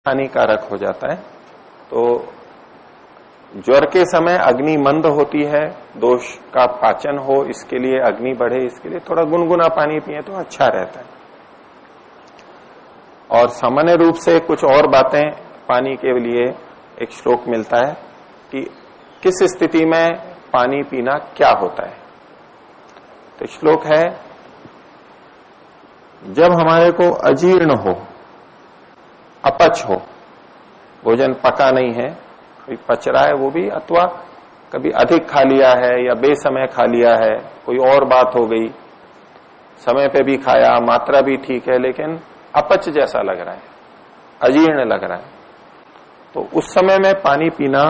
हानिकारक हो जाता है। तो ज्वर के समय अग्नि मंद होती है, दोष का पाचन हो इसके लिए, अग्नि बढ़े इसके लिए थोड़ा गुनगुना पानी पिए तो अच्छा रहता है। और सामान्य रूप से कुछ और बातें पानी के लिए एक श्लोक मिलता है कि किस स्थिति में पानी पीना क्या होता है। तो श्लोक है, जब हमारे को अजीर्ण हो, अपच हो, भोजन पका नहीं है, कोई पच रहा है वो भी, अथवा कभी अधिक खा लिया है या बेसमय खा लिया है, कोई और बात हो गई, समय पे भी खाया, मात्रा भी ठीक है, लेकिन अपच जैसा लग रहा है, अजीर्ण लग रहा है, तो उस समय में पानी पीना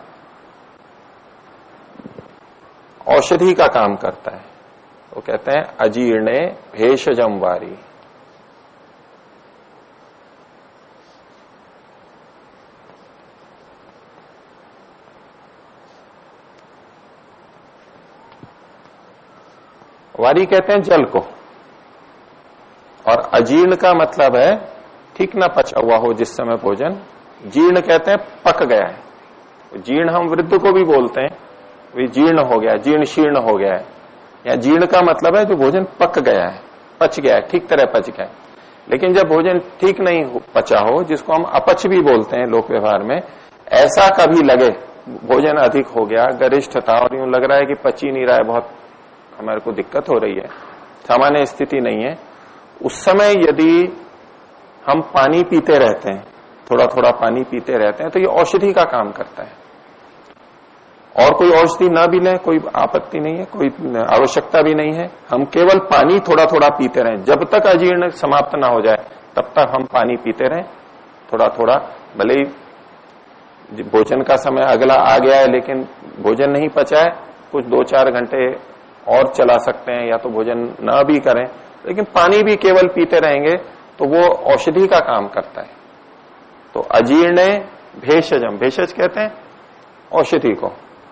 औषधि का काम करता है। वो कहते हैं अजीर्णे भेषजम वारी। वारी कहते हैं जल को, और अजीर्ण का मतलब है ठीक ना पचा हुआ हो जिस समय भोजन। जीर्ण कहते हैं पक गया है। जीर्ण हम वृद्ध को भी बोलते हैं, वे जीर्ण हो गया, जीर्ण शीर्ण हो गया है। या जीर्ण का मतलब है जो भोजन पक गया है, पच गया है, ठीक तरह पच गया है। लेकिन जब भोजन ठीक नहीं पचा हो, जिसको हम अपच भी बोलते हैं लोक व्यवहार में, ऐसा कभी लगे भोजन अधिक हो गया, गरिष्ठ था और यूं लग रहा है कि पच ही नहीं रहा है, बहुत हमारे को दिक्कत हो रही है, सामान्य स्थिति नहीं है, उस समय यदि हम पानी पीते रहते हैं, थोड़ा थोड़ा पानी पीते रहते हैं, तो ये औषधि का काम करता है। और कोई औषधि ना भी लें कोई आपत्ति नहीं है, कोई आवश्यकता भी नहीं है, हम केवल पानी थोड़ा थोड़ा पीते रहें, जब तक अजीर्ण समाप्त ना हो जाए तब तक हम पानी पीते रहें थोड़ा थोड़ा। भले ही भोजन का समय अगला आ गया है लेकिन भोजन नहीं पचा है, कुछ 2-4 घंटे और चला सकते हैं, या तो भोजन ना भी करें, लेकिन पानी भी केवल पीते रहेंगे तो वो औषधि का काम करता है। तो अजीर्ण भेषजम, भेषज कहते हैं औषधि को,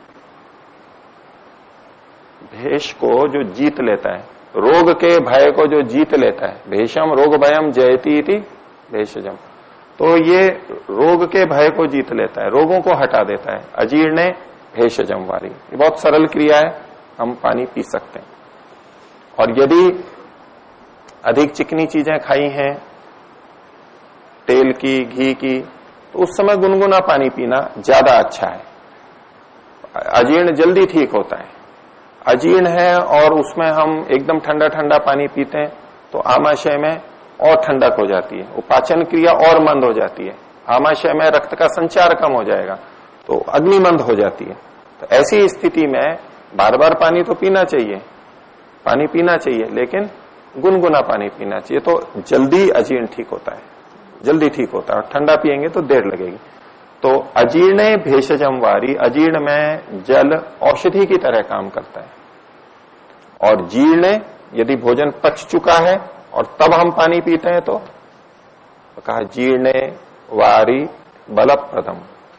भेष को जो जीत लेता है, रोग के भय को जो जीत लेता है, भेषम रोग भयम जयति इति भेषजम, तो ये रोग के भय को जीत लेता है, रोगों को हटा देता है। अजीर्ण भेषजम वारी, ये बहुत सरल क्रिया है, हम पानी पी सकते हैं। और यदि अधिक चिकनी चीजें खाई हैं, तेल की, घी की, तो उस समय गुनगुना पानी पीना ज्यादा अच्छा है। अजीर्ण जल्दी ठीक होता है। अजीर्ण है और उसमें हम एकदम ठंडा ठंडा पानी पीते हैं तो आमाशय में और ठंडक हो जाती है, वो पाचन क्रिया और मंद हो जाती है, आमाशय में रक्त का संचार कम हो जाएगा तो अग्नि मंद हो जाती है। तो ऐसी स्थिति में बार बार पानी तो पीना चाहिए, पानी पीना चाहिए, लेकिन गुनगुना पानी पीना चाहिए, तो जल्दी अजीर्ण ठीक होता है, जल्दी ठीक होता है। और ठंडा पिएंगे तो देर लगेगी। तो अजीर्ण भेषजम वारी, अजीर्ण में जल औषधि की तरह काम करता है। और जीर्ण, यदि भोजन पच चुका है और तब हम पानी पीते हैं तो कहा जीर्ण वारी बलप्रदम।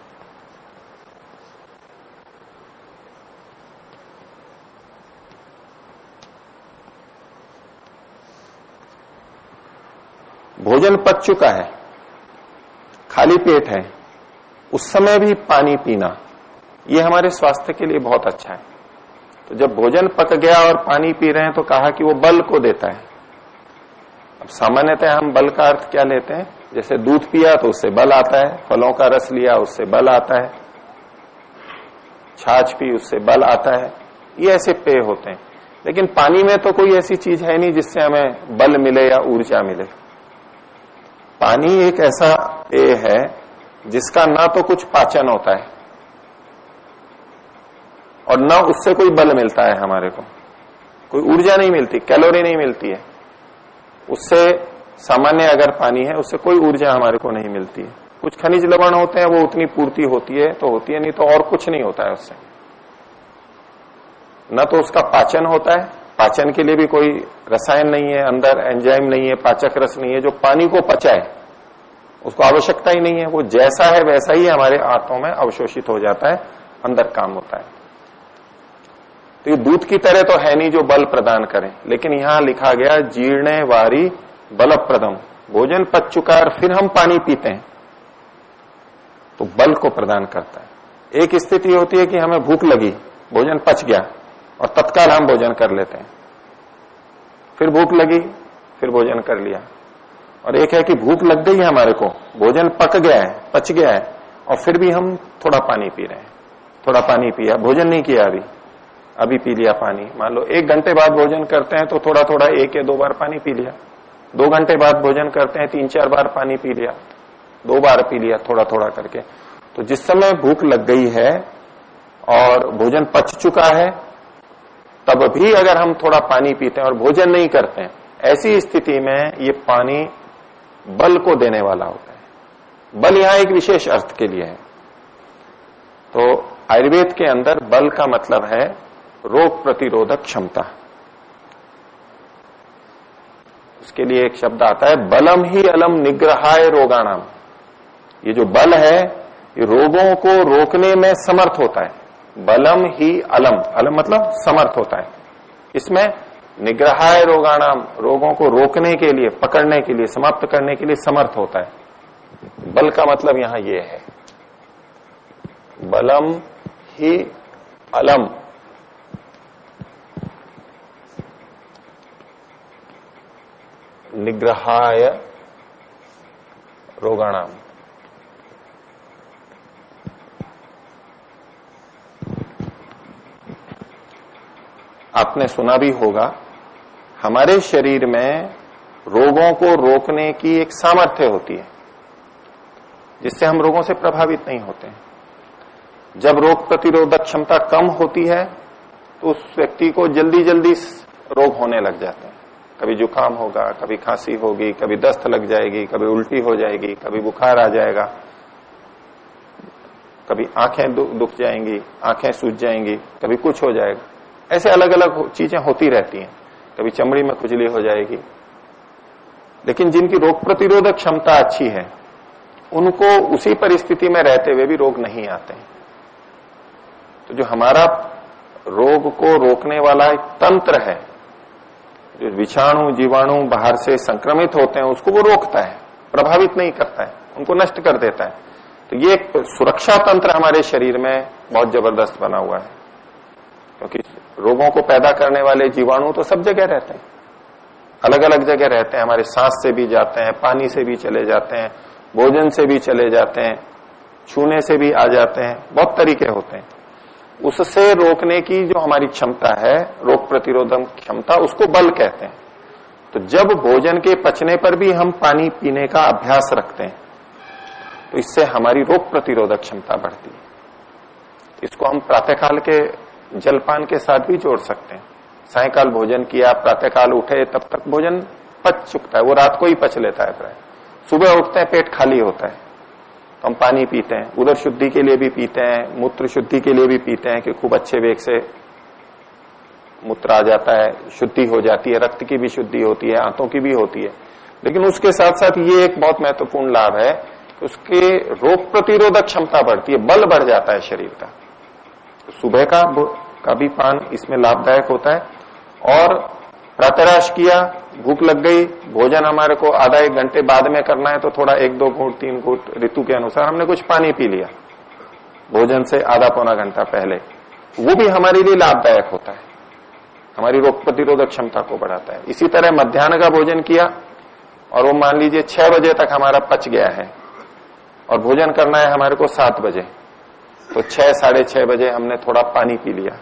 भोजन पच चुका है, खाली पेट है, उस समय भी पानी पीना, ये हमारे स्वास्थ्य के लिए बहुत अच्छा है। तो जब भोजन पक गया और पानी पी रहे हैं तो कहा कि वो बल को देता है। अब सामान्यतः हम बल का अर्थ क्या लेते हैं, जैसे दूध पिया तो उससे बल आता है, फलों का रस लिया उससे बल आता है, छाछ पी उससे बल आता है, ये ऐसे पेय होते हैं। लेकिन पानी में तो कोई ऐसी चीज है नहीं जिससे हमें बल मिले या ऊर्जा मिले। पानी एक ऐसा पेय है जिसका ना तो कुछ पाचन होता है और ना उससे कोई बल मिलता है, हमारे को कोई ऊर्जा नहीं मिलती, कैलोरी नहीं मिलती है उससे। सामान्य अगर पानी है उससे कोई ऊर्जा हमारे को नहीं मिलती है। कुछ खनिज लवण होते हैं, वो उतनी पूर्ति होती है तो होती है, नहीं तो और कुछ नहीं होता है उससे। न तो उसका पाचन होता है, पाचन के लिए भी कोई रसायन नहीं है, अंदर एंजाइम नहीं है, पाचक रस नहीं है जो पानी को पचाए, उसको आवश्यकता ही नहीं है, वो जैसा है वैसा ही हमारे आंतों में अवशोषित हो जाता है, अंदर काम होता है। तो ये दूध की तरह तो है नहीं जो बल प्रदान करें, लेकिन यहां लिखा गया जीर्ण वारी बलप्रदम, भोजन पच चुका और फिर हम पानी पीते हैं तो बल को प्रदान करता है। एक स्थिति होती है कि हमें भूख लगी, भोजन पच गया और तत्काल हम भोजन कर लेते हैं, फिर भूख लगी, फिर भोजन कर लिया। और एक है कि भूख लग गई है हमारे को, भोजन पक गया है, पच गया है, और फिर भी हम थोड़ा पानी पी रहे हैं, थोड़ा पानी पिया, भोजन नहीं किया अभी पी लिया पानी। मान लो 1 घंटे बाद भोजन करते हैं तो थोड़ा थोड़ा 1 या 2 बार पानी पी लिया। 2 घंटे बाद भोजन करते हैं 3-4 बार पानी पी लिया, 2 बार पी लिया थोड़ा थोड़ा करके। तो जिस समय भूख लग गई है और भोजन पच चुका है, तब भी अगर हम थोड़ा पानी पीते हैं और भोजन नहीं करते हैं, ऐसी स्थिति में ये पानी बल को देने वाला होता है। बल यहां एक विशेष अर्थ के लिए है। तो आयुर्वेद के अंदर बल का मतलब है रोग प्रतिरोधक क्षमता। उसके लिए एक शब्द आता है, बलम ही अलम निग्रहाय रोगाणाम। ये जो बल है ये रोगों को रोकने में समर्थ होता है। बलम ही अलम, अलम मतलब समर्थ होता है। इसमें निग्रहाय रोगाणाम, रोगों को रोकने के लिए, पकड़ने के लिए, समाप्त करने के लिए समर्थ होता है। बल का मतलब यहां ये है, बलम ही अलम, निग्रहाय रोगाणाम। आपने सुना भी होगा, हमारे शरीर में रोगों को रोकने की एक सामर्थ्य होती है, जिससे हम रोगों से प्रभावित नहीं होते हैं। जब रोग प्रतिरोधक क्षमता कम होती है तो उस व्यक्ति को जल्दी जल्दी रोग होने लग जाते हैं। कभी जुकाम होगा, कभी खांसी होगी, कभी दस्त लग जाएगी, कभी उल्टी हो जाएगी, कभी बुखार आ जाएगा, कभी आंखें दुख जाएंगी, आंखें सूज जाएंगी, कभी कुछ हो जाएगा। ऐसे अलग अलग चीजें होती रहती हैं। कभी चमड़ी में खुजली हो जाएगी। लेकिन जिनकी रोग प्रतिरोधक क्षमता अच्छी है, उनको उसी परिस्थिति में रहते हुए भी रोग नहीं आते हैं। तो जो हमारा रोग को रोकने वाला एक तंत्र है, जो विषाणु जीवाणु बाहर से संक्रमित होते हैं, उसको वो रोकता है, प्रभावित नहीं करता है, उनको नष्ट कर देता है। तो ये एक सुरक्षा तंत्र हमारे शरीर में बहुत जबरदस्त बना हुआ है। क्योंकि रोगों को पैदा करने वाले जीवाणु तो सब जगह रहते हैं, अलग अलग जगह रहते हैं। हमारे सांस से भी जाते हैं, पानी से भी चले जाते हैं, भोजन से भी चले जाते हैं, छूने से भी आ जाते हैं, बहुत तरीके होते हैं। उससे रोकने की जो हमारी क्षमता है, रोग प्रतिरोधक क्षमता, उसको बल कहते हैं। तो जब भोजन के पचने पर भी हम पानी पीने का अभ्यास रखते हैं, तो इससे हमारी रोग प्रतिरोधक क्षमता बढ़ती है। इसको हम प्रातःकाल के जलपान के साथ भी जोड़ सकते हैं। सायंकाल भोजन किया, प्रातःकाल उठे, तब तक भोजन पच चुकता है, वो रात को ही पच लेता है प्राय। सुबह उठते हैं, पेट खाली होता है, तो हम पानी पीते हैं। उदर शुद्धि के लिए भी पीते हैं, मूत्र शुद्धि के लिए भी पीते हैं कि खूब अच्छे वेग से मूत्र आ जाता है, शुद्धि हो जाती है, रक्त की भी शुद्धि होती है, आंतों की भी होती है। लेकिन उसके साथ साथ ये एक बहुत महत्वपूर्ण लाभ है कि उसके रोग प्रतिरोधक क्षमता बढ़ती है, बल बढ़ जाता है शरीर का। सुबह का भी पान इसमें लाभदायक होता है। और प्रातराश किया, भूख लग गई, भोजन हमारे को आधा 1 घंटे बाद में करना है, तो थोड़ा 1-2 घूंट 3 घूंट ऋतु के अनुसार हमने कुछ पानी पी लिया भोजन से आधा पौना घंटा पहले, वो भी हमारे लिए लाभदायक होता है, हमारी रोग प्रतिरोधक क्षमता को बढ़ाता है। इसी तरह मध्याह्न का भोजन किया और वो मान लीजिए 6 बजे तक हमारा पच गया है और भोजन करना है हमारे को 7 बजे, तो 6 साढ़े 6 बजे हमने थोड़ा पानी पी लिया,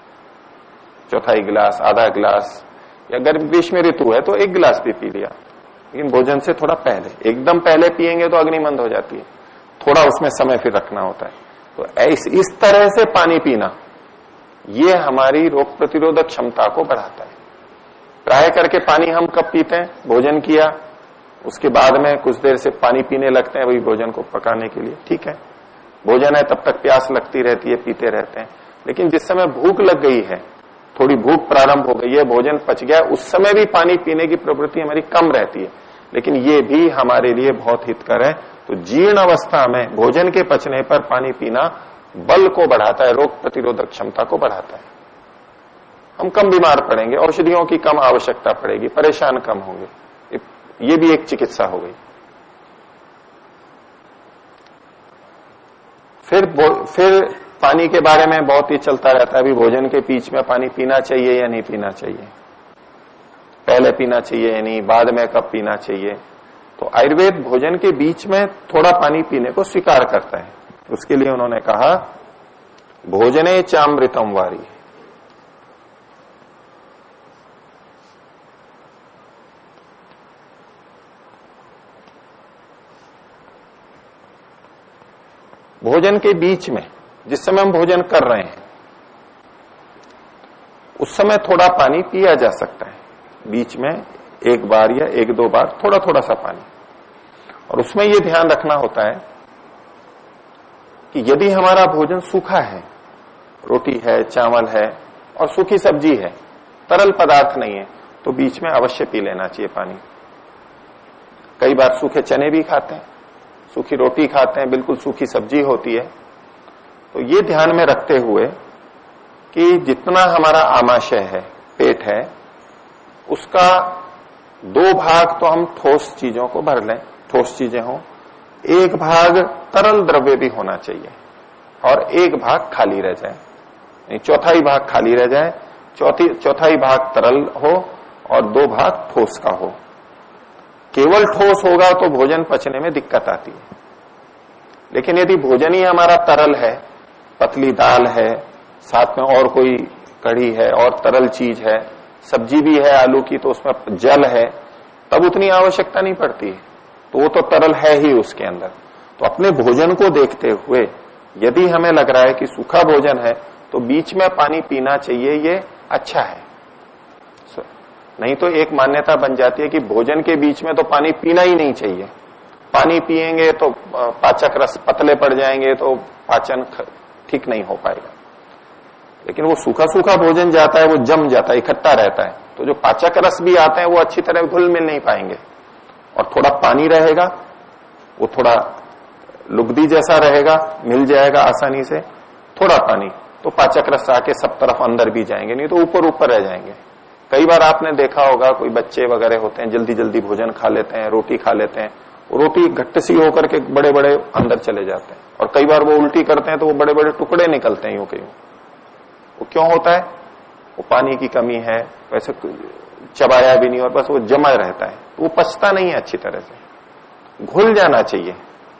चौथाई गिलास, आधा गिलास, या अगर ग्रीष्म ऋतु है तो 1 गिलास भी पी लिया। लेकिन भोजन से थोड़ा पहले, एकदम पहले पिएंगे तो अग्निमंद हो जाती है, थोड़ा उसमें समय फिर रखना होता है। तो इस तरह से पानी पीना, ये हमारी रोग प्रतिरोधक क्षमता को बढ़ाता है। प्राय करके पानी हम कब पीते हैं? भोजन किया, उसके बाद में कुछ देर से पानी पीने लगते हैं, वही भोजन को पकाने के लिए। ठीक है, भोजन है तब तक प्यास लगती रहती है, पीते रहते हैं। लेकिन जिस समय भूख लग गई है, थोड़ी भूख प्रारंभ हो गई है, भोजन पच गया, उस समय भी पानी पीने की प्रवृत्ति हमारी कम रहती है, लेकिन ये भी हमारे लिए बहुत हितकर है। तो जीर्ण अवस्था में भोजन के पचने पर पानी पीना बल को बढ़ाता है, रोग प्रतिरोधक क्षमता को बढ़ाता है। हम कम बीमार पड़ेंगे, औषधियों की कम आवश्यकता पड़ेगी, परेशान कम होंगे। ये भी एक चिकित्सा हो गई। फिर पानी के बारे में बहुत ही चलता रहता है, अभी भोजन के बीच में पानी पीना चाहिए या नहीं पीना चाहिए, पहले पीना चाहिए या नहीं, बाद में कब पीना चाहिए। तो आयुर्वेद भोजन के बीच में थोड़ा पानी पीने को स्वीकार करता है। उसके लिए उन्होंने कहा भोजने चामृतम वारी, भोजन के बीच में जिस समय हम भोजन कर रहे हैं उस समय थोड़ा पानी पिया जा सकता है, बीच में एक बार या एक दो बार थोड़ा थोड़ा सा पानी। और उसमें यह ध्यान रखना होता है कि यदि हमारा भोजन सूखा है, रोटी है, चावल है और सूखी सब्जी है, तरल पदार्थ नहीं है, तो बीच में अवश्य पी लेना चाहिए पानी। कई बार सूखे चने भी खाते हैं, सूखी रोटी खाते हैं, बिल्कुल सूखी सब्जी होती है। तो ये ध्यान में रखते हुए कि जितना हमारा आमाशय है, पेट है, उसका 2 भाग तो हम ठोस चीजों को भर लें, ठोस चीजें हों, 1 भाग तरल द्रव्य भी होना चाहिए और 1 भाग खाली रह जाए, यानी चौथाई भाग खाली रह जाए, चौथाई भाग तरल हो और 2 भाग ठोस का हो। केवल ठोस होगा तो भोजन पचने में दिक्कत आती है। लेकिन यदि भोजन ही हमारा तरल है, पतली दाल है, साथ में और कोई कढ़ी है और तरल चीज है, सब्जी भी है आलू की, तो उसमें जल है, तब उतनी आवश्यकता नहीं पड़ती है, तो वो तो तरल है ही उसके अंदर। तो अपने भोजन को देखते हुए यदि हमें लग रहा है कि सूखा भोजन है तो बीच में पानी पीना चाहिए, ये अच्छा है। नहीं तो एक मान्यता बन जाती है कि भोजन के बीच में तो पानी पीना ही नहीं चाहिए, पानी पिएंगे तो पाचक रस पतले पड़ जाएंगे, तो पाचन ठीक नहीं हो पाएगा। लेकिन वो सूखा सूखा भोजन जाता है, वो जम जाता है, इकट्ठा रहता है, तो जो पाचक रस भी आते हैं वो अच्छी तरह घुल मिल नहीं पाएंगे। और थोड़ा पानी रहेगा, वो थोड़ा लुगदी जैसा रहेगा, मिल जाएगा आसानी से, थोड़ा पानी, तो पाचक रस आके सब तरफ अंदर भी जाएंगे, नहीं तो ऊपर ऊपर रह जाएंगे। कई बार आपने देखा होगा कोई बच्चे वगैरह होते हैं, जल्दी जल्दी भोजन खा लेते हैं, रोटी खा लेते हैं, रोटी घट्ट सी होकर के बड़े बड़े अंदर चले जाते हैं, और कई बार वो उल्टी करते हैं तो वो बड़े बड़े टुकड़े निकलते हैं यूं के यूं। वो क्यों होता है? वो पानी की कमी है, वैसे चबाया भी नहीं और बस वो जमा रहता है, तो वो पचता नहीं है अच्छी तरह से। घुल जाना चाहिए,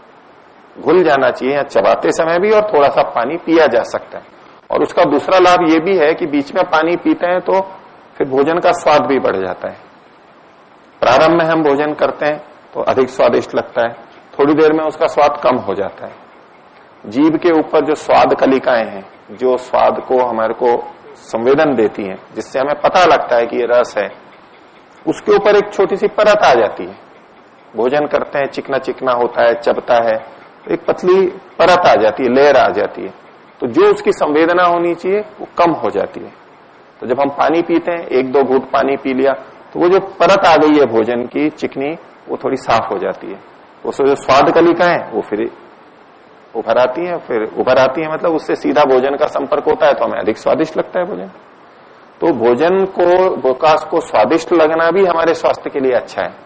घुल जाना चाहिए, या चबाते समय भी, और थोड़ा सा पानी पिया जा सकता है। और उसका दूसरा लाभ ये भी है कि बीच में पानी पीते हैं तो फिर भोजन का स्वाद भी बढ़ जाता है। प्रारंभ में हम भोजन करते हैं तो अधिक स्वादिष्ट लगता है, थोड़ी देर में उसका स्वाद कम हो जाता है। जीभ के ऊपर जो स्वाद कलिकाएं हैं, जो स्वाद को हमारे को संवेदन देती हैं, जिससे हमें पता लगता है कि ये रस है, उसके ऊपर एक छोटी सी परत आ जाती है। भोजन करते हैं, चिकना चिकना होता है, चबता है, तो एक पतली परत आ जाती है, लेयर आ जाती है, तो जो उसकी संवेदना होनी चाहिए वो कम हो जाती है। तो जब हम पानी पीते हैं, 1-2 घूंट पानी पी लिया, तो वो जो परत आ गई है भोजन की चिकनी, वो थोड़ी साफ हो जाती है। उससे जो स्वाद कलिकाएं हैं वो फिर उभर आती है, फिर उभर आती है, मतलब उससे सीधा भोजन का संपर्क होता है, तो हमें अधिक स्वादिष्ट लगता है भोजन। तो भोजन को स्वादिष्ट लगना भी हमारे स्वास्थ्य के लिए अच्छा है।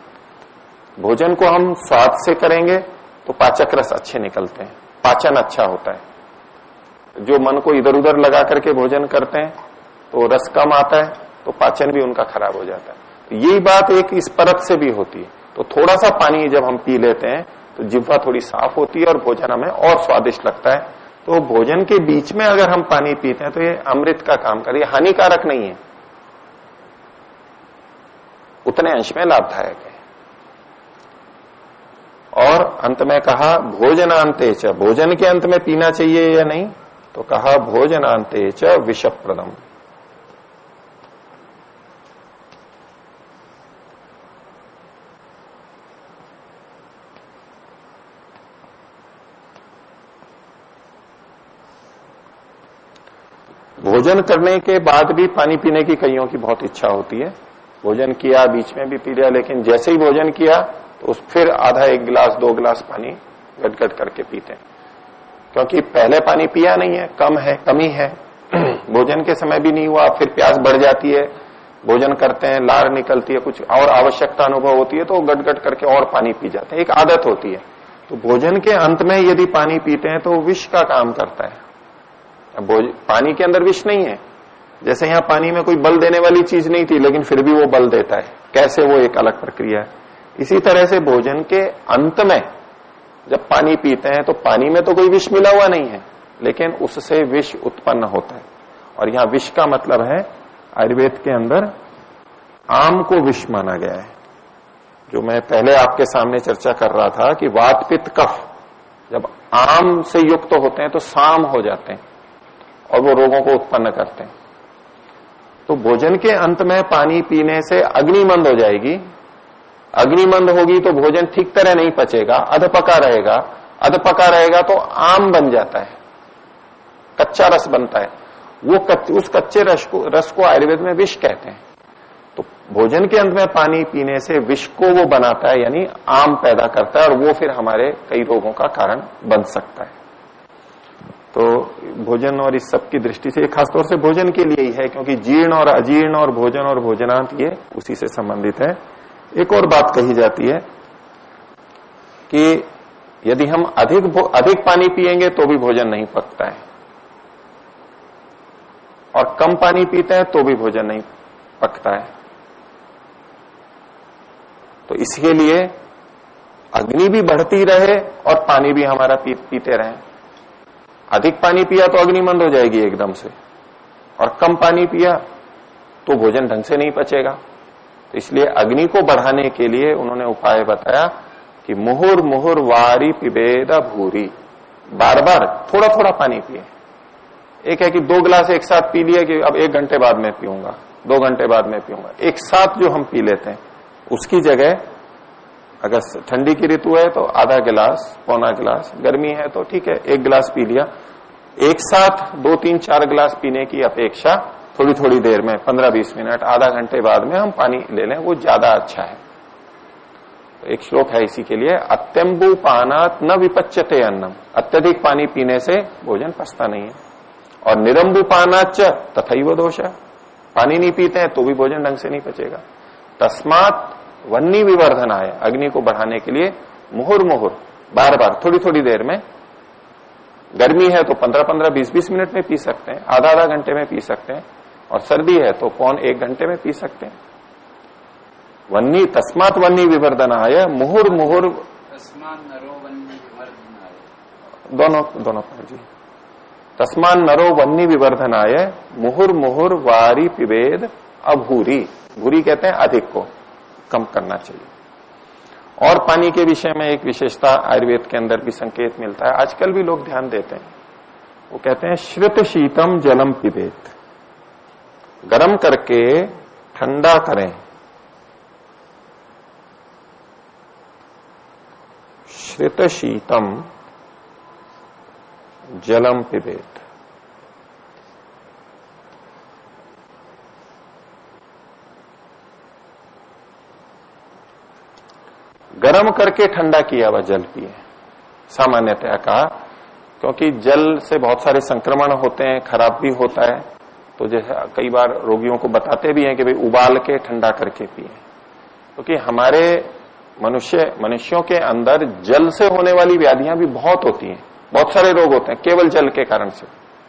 भोजन को हम स्वाद से करेंगे तो पाचक रस अच्छे निकलते हैं, पाचन अच्छा होता है। जो मन को इधर उधर लगा करके भोजन करते हैं तो रस कम आता है, तो पाचन भी उनका खराब हो जाता है। तो यही बात एक इस परत से भी होती है। तो थोड़ा सा पानी जब हम पी लेते हैं तो जिह्वा थोड़ी साफ होती है और भोजन हमें और स्वादिष्ट लगता है। तो भोजन के बीच में अगर हम पानी पीते हैं तो ये अमृत का काम करे, हानिकारक नहीं है, उतने अंश में लाभदायक है। और अंत में कहा भोजनांते च, भोजन के अंत में पीना चाहिए या नहीं, तो कहा भोजनांते च विषप्रदम। भोजन करने के बाद भी पानी पीने की कईयों की बहुत इच्छा होती है। भोजन किया, बीच में भी पी लिया, लेकिन जैसे ही भोजन किया तो फिर आधा 1 गिलास 2 गिलास पानी गट-गट करके पीते हैं, क्योंकि पहले पानी पिया नहीं है, कमी है, भोजन के समय भी नहीं हुआ, फिर प्यास बढ़ जाती है, भोजन करते हैं, लार निकलती है, कुछ और आवश्यकता अनुभव होती है, तो गट-गट करके और पानी पी जाते हैं, एक आदत होती है। तो भोजन के अंत में यदि पानी पीते हैं तो वो विष का काम करता है। अब पानी के अंदर विष नहीं है, जैसे यहां पानी में कोई बल देने वाली चीज नहीं थी लेकिन फिर भी वो बल देता है, कैसे, वो एक अलग प्रक्रिया है। इसी तरह से भोजन के अंत में जब पानी पीते हैं तो पानी में तो कोई विष मिला हुआ नहीं है, लेकिन उससे विष उत्पन्न होता है। और यहां विष का मतलब है, आयुर्वेद के अंदर आम को विष माना गया है। जो मैं पहले आपके सामने चर्चा कर रहा था कि वात पित्त कफ जब आम से युक्त होते हैं तो साम हो जाते हैं और वो रोगों को उत्पन्न करते हैं। तो भोजन के अंत में पानी पीने से अग्नि मंद हो जाएगी। अग्नि मंद होगी तो भोजन ठीक तरह नहीं पचेगा, अधपका रहेगा। अधपका रहेगा तो आम बन जाता है, कच्चा रस बनता है। उस कच्चे रस को आयुर्वेद में विष कहते हैं। तो भोजन के अंत में पानी पीने से विष को वो बनाता है, यानी आम पैदा करता है, और वो फिर हमारे कई रोगों का कारण बन सकता है। तो भोजन और इस सब की दृष्टि से खासतौर से भोजन के लिए ही है, क्योंकि जीर्ण और अजीर्ण और भोजनांत ये उसी से संबंधित है। एक और बात कही जाती है कि यदि हम अधिक पानी पिएंगे तो भी भोजन नहीं पकता है, और कम पानी पीते हैं तो भी भोजन नहीं पकता है। तो इसके लिए अग्नि भी बढ़ती रहे और पानी भी हमारा पीते रहें। अधिक पानी पिया तो अग्नि मंद हो जाएगी एकदम से, और कम पानी पिया तो भोजन ढंग से नहीं पचेगा। तो इसलिए अग्नि को बढ़ाने के लिए उन्होंने उपाय बताया कि मुहुर मुहुर वारी पिबेद भूरी, बार बार थोड़ा थोड़ा पानी पिए। एक है कि 2 गिलास एक साथ पी लिया कि अब 1 घंटे बाद में पीऊंगा, 2 घंटे बाद में पीऊंगा। एक साथ जो हम पी लेते हैं उसकी जगह अगर ठंडी की ऋतु है तो आधा गिलास, पौना गिलास, गर्मी है तो ठीक है 1 गिलास पी लिया। एक साथ 2, 3, 4 गिलास पीने की अपेक्षा थोड़ी थोड़ी देर में 15-20 मिनट, आधा घंटे बाद में हम पानी ले लें, वो ज्यादा अच्छा है। तो एक श्लोक है इसी के लिए, अत्यंबु पानात न विपच्यते अन्नम, अत्यधिक पानी पीने से भोजन पचता नहीं है। और निरंबु पानाच तथैव दोष, पानी नहीं पीते हैं तो भी भोजन ढंग से नहीं पचेगा। तस्मात वन्नी विवर्धनाय, अग्नि को बढ़ाने के लिए मुहुर मुहुर, बार बार थोड़ी थोड़ी देर में, गर्मी है तो 15-15, 20-20 मिनट में पी सकते हैं, आधा घंटे में पी सकते हैं, और सर्दी है तो 1 घंटे में पी सकते हैं। वन्नी तस्मात वन्नी विवर्धनाय मुहुर मुहुर, दोनों जी, तस्मान नरो वन्नी विवर्धनाय मुहुर मुहुर वारी पिबेद अभूरी, भूरी कहते हैं अधिक को, कम करना चाहिए। और पानी के विषय में एक विशेषता आयुर्वेद के अंदर भी संकेत मिलता है, आजकल भी लोग ध्यान देते हैं। वो कहते हैं श्रित शीतम जलम पिबेत, गर्म करके ठंडा करें। श्रित शीतम जलम पिबेत, गर्म करके ठंडा किया हुआ जल पिए, सामान्यतया कहा, क्योंकि जल से बहुत सारे संक्रमण होते हैं, खराब भी होता है। तो जैसे कई बार रोगियों को बताते भी हैं कि भाई उबाल के ठंडा करके पिए, क्योंकि हमारे मनुष्यों के अंदर जल से होने वाली व्याधियां भी बहुत होती हैं, बहुत सारे रोग होते हैं केवल जल के कारण से।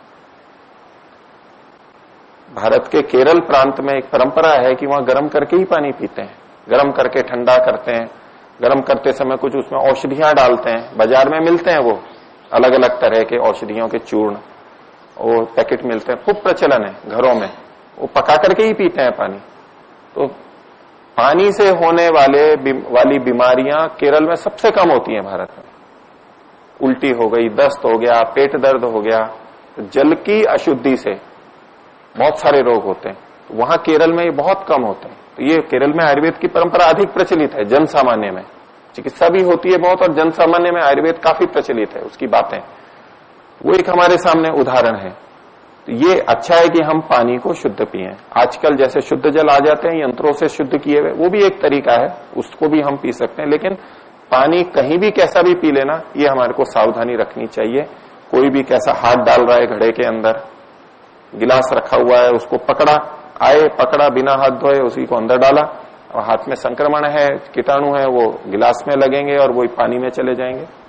भारत के केरल प्रांत में एक परंपरा है कि वहां गर्म करके ही पानी पीते हैं, गर्म करके ठंडा करते हैं। गर्म करते समय कुछ उसमें औषधियां डालते हैं, बाजार में मिलते हैं वो अलग अलग तरह के औषधियों के चूर्ण, वो पैकेट मिलते हैं, खूब प्रचलन है घरों में, वो पका करके ही पीते हैं पानी। तो पानी से होने वाली बीमारियां केरल में सबसे कम होती हैं भारत में। उल्टी हो गई, दस्त हो गया, पेट दर्द हो गया, तो जल की अशुद्धि से बहुत सारे रोग होते हैं। तो वहां केरल में ये बहुत कम होते हैं। तो ये केरल में आयुर्वेद की परंपरा अधिक प्रचलित है, जन सामान्य में चिकित्सा भी होती है बहुत, और जन सामान्य में आयुर्वेद काफी प्रचलित है, उसकी बातें वो एक हमारे सामने उदाहरण है। तो ये अच्छा है कि हम पानी को शुद्ध पिए। आजकल जैसे शुद्ध जल आ जाते हैं यंत्रों से शुद्ध किए हुए, वो भी एक तरीका है, उसको भी हम पी सकते हैं। लेकिन पानी कहीं भी कैसा भी पी लेना, ये हमारे को सावधानी रखनी चाहिए। कोई भी कैसा हाथ डाल रहा है घड़े के अंदर, गिलास रखा हुआ है, उसको पकड़ा बिना हाथ धोए, उसी को अंदर डाला, और हाथ में संक्रमण है, कीटाणु है, वो गिलास में लगेंगे और वो पानी में चले जाएंगे।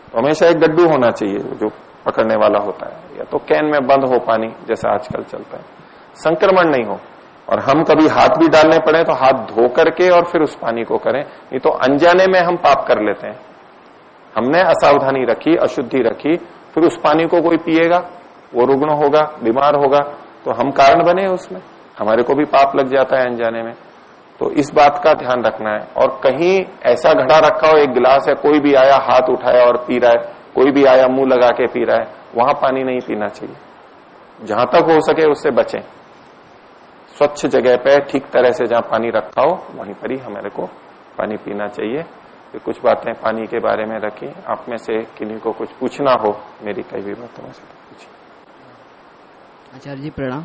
तो हमेशा एक गड्ढू होना चाहिए जो पकड़ने वाला होता है, या तो कैन में बंद हो पानी जैसा आजकल चलता है, संक्रमण नहीं हो। और हम कभी हाथ भी डालने पड़े तो हाथ धो करके और फिर उस पानी को करें, नहीं तो अनजाने में हम पाप कर लेते हैं। हमने असावधानी रखी, अशुद्धि रखी, फिर उस पानी को कोई पिएगा, वो रुग्ण होगा, बीमार होगा, तो हम कारण बने उसमें, हमारे को भी पाप लग जाता है अनजाने में। तो इस बात का ध्यान रखना है। और कहीं ऐसा घड़ा रखा हो, एक गिलास है, कोई भी आया हाथ उठाया और पी रहा है, कोई भी आया मुंह लगा के पी रहा है, वहां पानी नहीं पीना चाहिए। जहां तक हो सके उससे बचें। स्वच्छ जगह पे ठीक तरह से जहां पानी रखा हो वहीं पर ही हमारे को पानी पीना चाहिए। तो कुछ बातें पानी के बारे में रखी। आप में से किन्हीं को कुछ पूछना हो मेरी कई भी बातों में से पूछिए। आचार्य जी प्रणाम।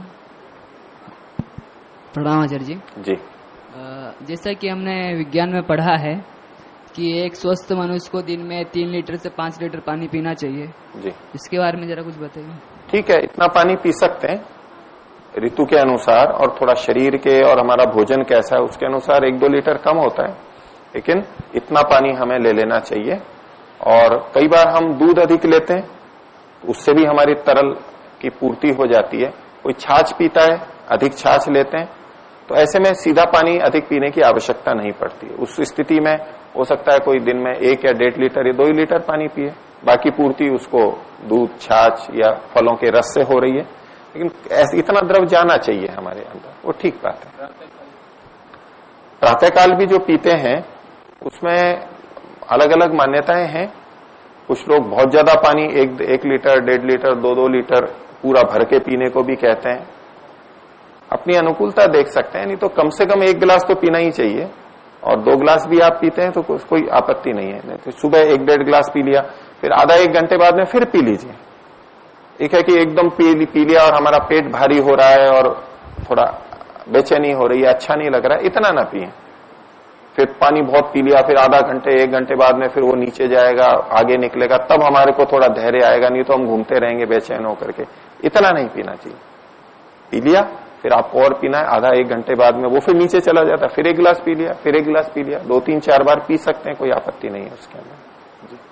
प्रणाम आचार्य जी। जी। जैसा कि हमने विज्ञान में पढ़ा है कि एक स्वस्थ मनुष्य को दिन में 3 लीटर से 5 लीटर पानी पीना चाहिए जी, इसके बारे में जरा कुछ बताइए। ठीक है, इतना पानी पी सकते हैं ऋतु के अनुसार, और थोड़ा शरीर के और हमारा भोजन कैसा है उसके अनुसार 1-2 लीटर कम होता है, लेकिन इतना पानी हमें ले लेना चाहिए। और कई बार हम दूध अधिक लेते हैं, उससे भी हमारी तरल की पूर्ति हो जाती है। कोई छाछ पीता है, अधिक छाछ लेते हैं, तो ऐसे में सीधा पानी अधिक पीने की आवश्यकता नहीं पड़ती है। उस स्थिति में हो सकता है कोई दिन में 1 या 1.5 लीटर या 2 लीटर पानी पिए, बाकी पूर्ति उसको दूध, छाछ या फलों के रस से हो रही है, लेकिन ऐसे इतना द्रव जाना चाहिए हमारे अंदर, वो ठीक बात है। प्रातःकाल भी जो पीते हैं उसमें अलग अलग मान्यताएं हैं। कुछ लोग बहुत ज्यादा पानी 1 लीटर, 1.5 लीटर, 2-2 लीटर पूरा भर के पीने को भी कहते हैं। अपनी अनुकूलता देख सकते हैं, नहीं तो कम से कम 1 गिलास तो पीना ही चाहिए, और 2 गिलास भी आप पीते हैं तो कोई आपत्ति नहीं है। तो सुबह 1-1.5 गिलास पी लिया, फिर आधा 1 घंटे बाद में फिर पी लीजिए। एक है कि एकदम पी लिया और हमारा पेट भारी हो रहा है और थोड़ा बेचैनी हो रही है, अच्छा नहीं लग रहा है, इतना ना पिए। फिर पानी बहुत पी लिया, फिर आधा घंटे 1 घंटे बाद में फिर वो नीचे जाएगा, आगे निकलेगा, तब हमारे को थोड़ा धैर्य आएगा, नहीं तो हम घूमते रहेंगे बेचैन होकर के। इतना नहीं पीना चाहिए। पी लिया, फिर आपको और पीना है, आधा 1 घंटे बाद में वो फिर नीचे चला जाता है, फिर 1 गिलास पी लिया, फिर 1 गिलास पी लिया, 2-3-4 बार पी सकते हैं, कोई आपत्ति नहीं है उसके अंदर जी।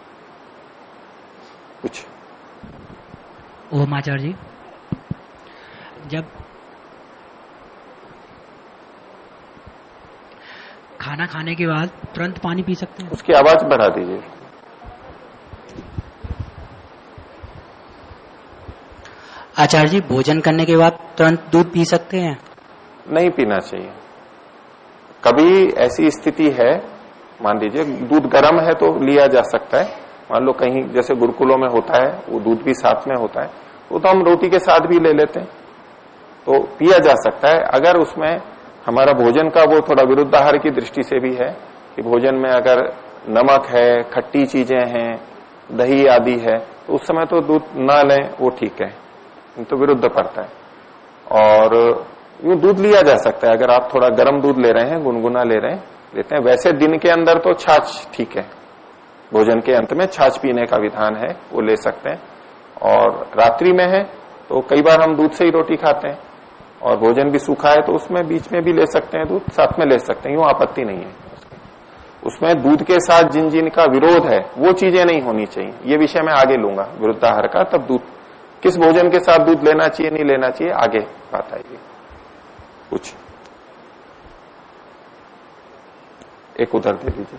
कुछ ओम आचार्य जी, जब खाना खाने के बाद तुरंत पानी पी सकते हैं? उसकी आवाज बढ़ा दीजिए। आचार्य जी, भोजन करने के बाद तुरंत दूध पी सकते हैं? नहीं पीना चाहिए। कभी ऐसी स्थिति है, मान लीजिए दूध गर्म है तो लिया जा सकता है। मान लो कहीं जैसे गुरुकुलों में होता है, वो दूध भी साथ में होता है, वो तो हम रोटी के साथ भी ले लेते हैं, तो पिया जा सकता है। अगर उसमें हमारा भोजन का वो थोड़ा विरुद्ध आहार की दृष्टि से भी है कि भोजन में अगर नमक है, खट्टी चीजें हैं, दही आदि है, तो उस समय तो दूध ना लें, वो ठीक है, तो विरुद्ध पड़ता है। और यूं दूध लिया जा सकता है, अगर आप थोड़ा गर्म दूध ले रहे हैं, गुनगुना लेते हैं। वैसे दिन के अंदर तो छाछ ठीक है, भोजन के अंत में छाछ पीने का विधान है, वो ले सकते हैं। और रात्रि में है तो कई बार हम दूध से ही रोटी खाते हैं, और भोजन भी सूखा है तो उसमें बीच में भी ले सकते हैं, दूध साथ में ले सकते हैं, यूं आपत्ति नहीं है। उसमें दूध के साथ जिन का विरोध है वो चीजें नहीं होनी चाहिए। ये विषय मैं आगे लूंगा विरुद्धाहार का, तब दूध किस भोजन के साथ दूध लेना चाहिए नहीं लेना चाहिए आगे बात आएगी। कुछ एक उधर दे दीजिए।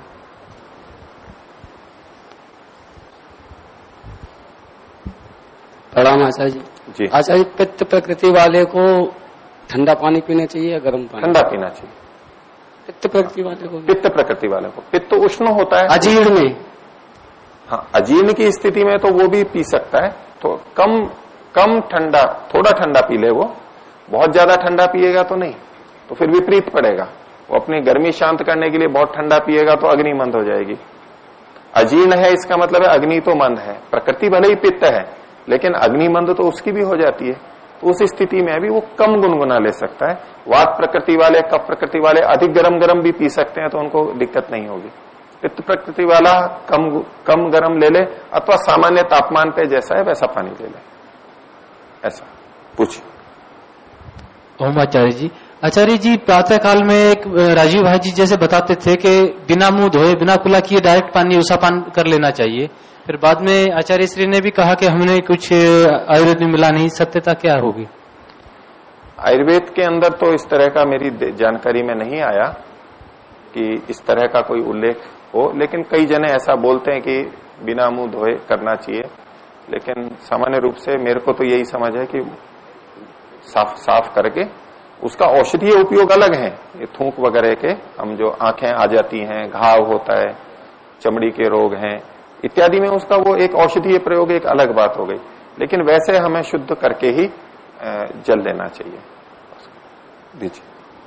प्रणाम आचार्य जी। आचार्य, पित्त प्रकृति वाले को ठंडा पानी पीना चाहिए या गर्म पानी? ठंडा पीना चाहिए। पित्त प्रकृति वाले को? पित्त प्रकृति वाले को। पित्त उष्ण होता है अजीर्ण में। हाँ, अजीर्ण की स्थिति में तो वो भी पी सकता है, तो कम ठंडा, थोड़ा ठंडा पी ले। वो बहुत ज्यादा ठंडा पिएगा तो नहीं, तो फिर विपरीत पड़ेगा। वो अपनी गर्मी शांत करने के लिए बहुत ठंडा पिएगा तो अग्नि मंद हो जाएगी। अजीर्ण है इसका मतलब है अग्नि तो मंद है। प्रकृति भले ही पित्त है, लेकिन अग्निमंद तो उसकी भी हो जाती है, तो उस स्थिति में भी वो कम गुनगुना ले सकता है। वात प्रकृति वाले, कफ प्रकृति वाले अधिक गरम भी पी सकते हैं, तो उनको दिक्कत नहीं होगी। पित्त प्रकृति वाला कम गरम ले ले, अथवा सामान्य तापमान पे जैसा है वैसा पानी ले ले, ऐसा। पूछिए। ओम आचार्य जी। आचार्य जी, प्रातः काल में एक राजीव भाई जी जैसे बताते थे कि बिना मुंह धोए, बिना कुला किए डायरेक्ट पानी उषापान कर लेना चाहिए, फिर बाद में आचार्य श्री ने भी कहा कि हमने कुछ आयुर्वेद में मिला नहीं, सत्यता क्या होगी? आयुर्वेद के अंदर तो इस तरह का मेरी जानकारी में नहीं आया कि इस तरह का कोई उल्लेख हो, लेकिन कई जने ऐसा बोलते हैं कि बिना मुंह धोए करना चाहिए, लेकिन सामान्य रूप से मेरे को तो यही समझ है कि साफ करके उसका औषधीय उपयोग अलग है। ये थूक वगैरह के हम जो आंखें आ जाती हैं, घाव होता है, चमड़ी के रोग हैं इत्यादि में उसका वो एक औषधीय प्रयोग एक अलग बात हो गई, लेकिन वैसे हमें शुद्ध करके ही जल लेना चाहिए। दीजिए।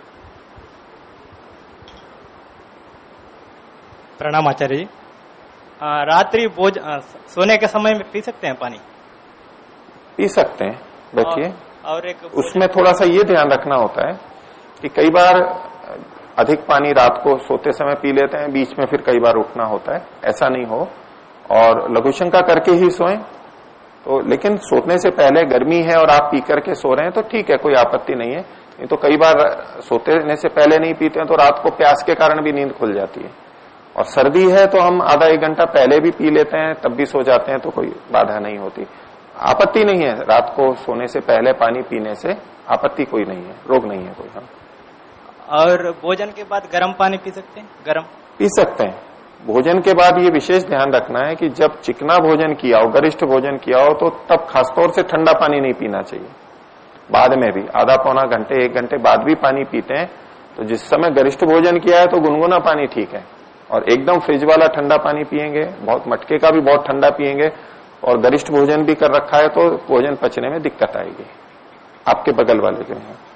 प्रणाम आचार्य जी। रात्रि सोने के समय में पी सकते हैं पानी? पी सकते हैं, बैठिए। और एक उसमें थोड़ा सा ये ध्यान रखना होता है कि कई बार अधिक पानी रात को सोते समय पी लेते हैं, बीच में फिर कई बार उठना होता है, ऐसा नहीं हो, और लघुशंका करके ही सोएं। तो लेकिन सोने से पहले गर्मी है और आप पी करके सो रहे हैं तो ठीक है, कोई आपत्ति नहीं है। नहीं तो कई बार सोने से पहले नहीं पीते हैं तो रात को प्यास के कारण भी नींद खुल जाती है, और सर्दी है तो हम आधा एक घंटा पहले भी पी लेते हैं तब भी सो जाते हैं, तो कोई बाधा नहीं होती, आपत्ति नहीं है। रात को सोने से पहले पानी पीने से आपत्ति कोई नहीं है, रोग नहीं है कोई। हम और भोजन के बाद गर्म पानी पी सकते हैं? गर्म पी सकते हैं। भोजन के बाद ये विशेष ध्यान रखना है कि जब चिकना भोजन किया हो, गरिष्ठ भोजन किया हो, तो तब खासतौर से ठंडा पानी नहीं पीना चाहिए। बाद में भी आधा पौना घंटे एक घंटे बाद भी पानी पीते हैं, तो जिस समय गरिष्ठ भोजन किया है तो गुनगुना पानी ठीक है, और एकदम फ्रिज वाला ठंडा पानी पिएंगे, बहुत मटके का भी बहुत ठंडा पिएंगे और गरिष्ठ भोजन भी कर रखा है तो भोजन पचने में दिक्कत आएगी। आपके बगल वाले जो है।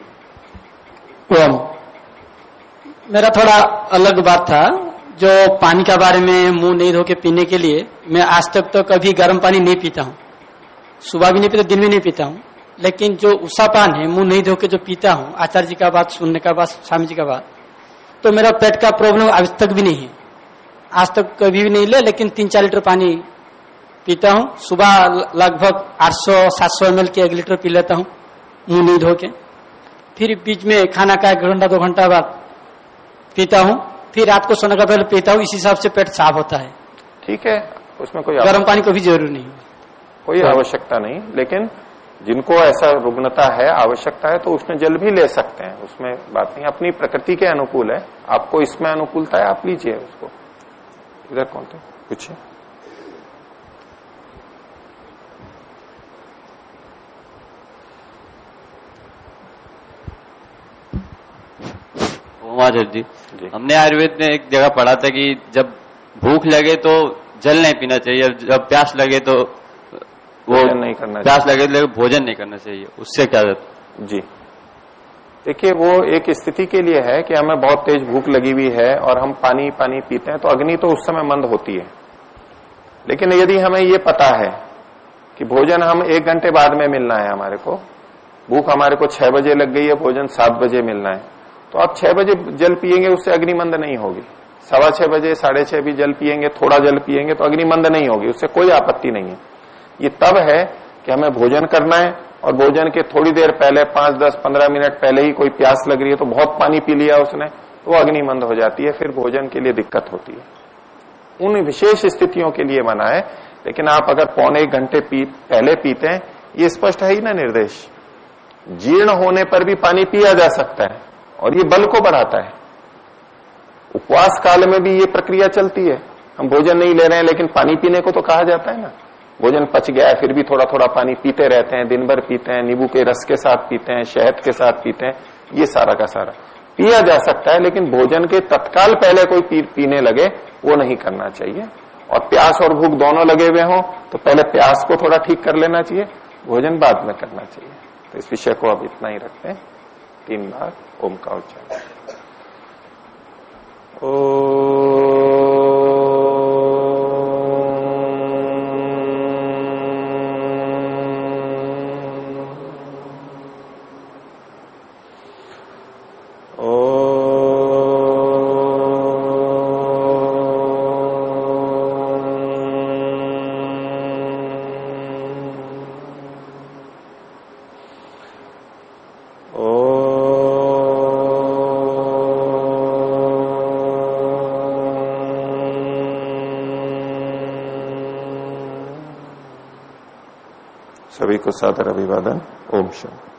मेरा थोड़ा अलग बात था, जो पानी के बारे में मुंह नहीं धो के पीने के लिए, मैं आज तक तो कभी गर्म पानी नहीं पीता हूँ, सुबह भी नहीं पीता, दिन में नहीं पीता हूँ। लेकिन जो उषा पान है मुंह नहीं धो के जो पीता हूँ, आचार्य जी का बात सुनने का बाद, स्वामी जी का बात, तो मेरा पेट का प्रॉब्लम आज तक भी नहीं है, आज तक कभी भी नहीं ले। लेकिन 3-4 लीटर पानी पीता हूँ, सुबह लगभग 800-700 ml के 1 लीटर पी लेता हूँ मुंह नहीं धो के, फिर बीच में खाना का 1 घंटा 2 घंटा बाद पीता हूँ, फिर रात को सोने का पहले पीता हूँ। इस हिसाब से पेट साफ होता है। ठीक है, उसमें कोई गर्म पानी को भी जरूरी नहीं, कोई आवश्यकता नहीं, लेकिन जिनको ऐसा रुग्णता है, आवश्यकता है, तो उसमें जल भी ले सकते हैं, उसमें बात नहीं, अपनी प्रकृति के अनुकूल है। आपको इसमें अनुकूलता है, आप लीजिए उसको। इधर कौन थे, पूछिए। जी, हमने आयुर्वेद में एक जगह पढ़ा था कि जब भूख लगे तो जल नहीं पीना चाहिए, जब प्यास लगे तो वो नहीं करना, प्यास लगे तो भोजन नहीं करना चाहिए। उससे क्या जी देखिए, वो एक स्थिति के लिए है कि हमें बहुत तेज भूख लगी हुई है और हम पानी पीते हैं तो अग्नि तो उस समय मंद होती है। लेकिन यदि हमें ये पता है कि भोजन हम 1 घंटे बाद में मिलना है, हमारे को भूख हमारे को 6 बजे लग गई है, भोजन 7 बजे मिलना है, तो आप 6 बजे जल पिएंगे, उससे अग्निमंद नहीं होगी। 6:15 बजे 6:30 भी जल पिएंगे, थोड़ा जल पिएंगे तो अग्निमंद नहीं होगी, उससे कोई आपत्ति नहीं है। ये तब है कि हमें भोजन करना है और भोजन के थोड़ी देर पहले 5, 10, 15 मिनट पहले ही कोई प्यास लग रही है तो बहुत पानी पी लिया उसने, तो वो अग्निमंद हो जाती है, फिर भोजन के लिए दिक्कत होती है। उन विशेष स्थितियों के लिए मना है। लेकिन आप अगर 1.25 घंटे पहले पीते हैं, ये स्पष्ट है ही ना निर्देश। जीर्ण होने पर भी पानी पिया जा सकता है और ये बल को बढ़ाता है। उपवास काल में भी ये प्रक्रिया चलती है, हम भोजन नहीं ले रहे हैं लेकिन पानी पीने को तो कहा जाता है ना। भोजन पच गया है फिर भी थोड़ा थोड़ा पानी पीते रहते हैं, दिन भर पीते हैं, नींबू के रस के साथ पीते हैं, शहद के साथ पीते हैं, ये सारा का सारा पिया जा सकता है। लेकिन भोजन के तत्काल पहले कोई पीने लगे वो नहीं करना चाहिए। और प्यास और भूख दोनों लगे हुए हों तो पहले प्यास को थोड़ा ठीक कर लेना चाहिए, भोजन बाद में करना चाहिए। तो इस विषय को अब इतना ही रखते हैं। 3 बार ओम का उच्चारण। सभी को सादर अभिवादन। ओम शांति।